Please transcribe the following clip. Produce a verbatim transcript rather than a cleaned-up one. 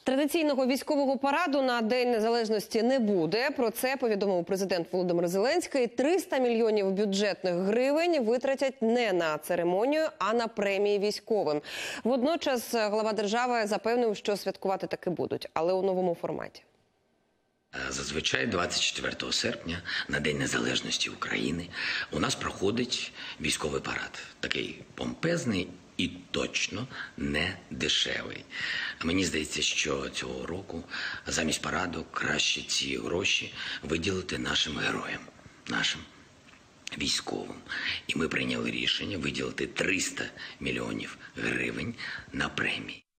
Традиційного військового параду на День Незалежності не буде. Про це повідомив президент Володимир Зеленський. триста мільйонів бюджетних гривень витратять не на церемонію, а на премії військовим. Водночас глава держави запевнив, що святкувати таки будуть, але у новому форматі. Зазвичай двадцять четвертого серпня, на День Незалежності України, у нас проходить військовий парад. Такий помпезний і точно не дешевий. Мені здається, що цього року замість параду краще ці гроші виділити нашим героям, нашим військовим. І ми прийняли рішення виділити триста мільйонів гривень на премії.